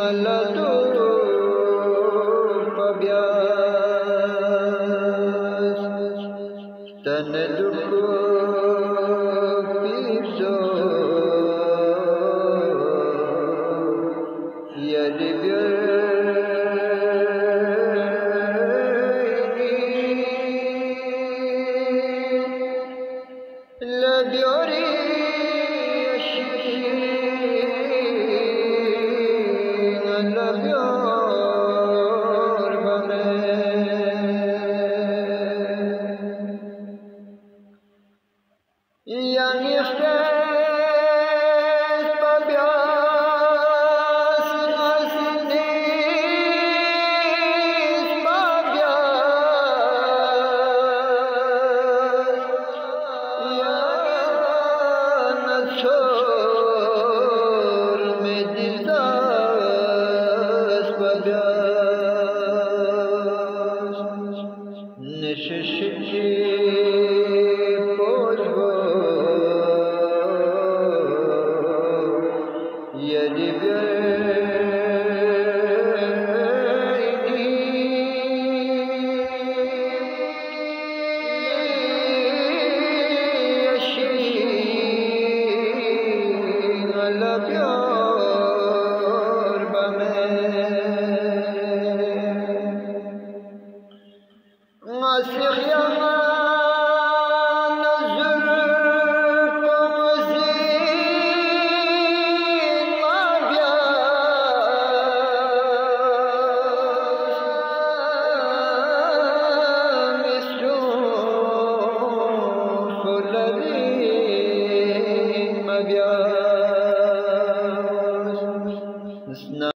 alado pabias taneduku piso ya la biori la bior bame yang istes pabias asinis pabias yang nasor medizas pabias neshishchi pozvo yedi la bior bame ngasih yang nazar pemazin mabias misru fulani mabias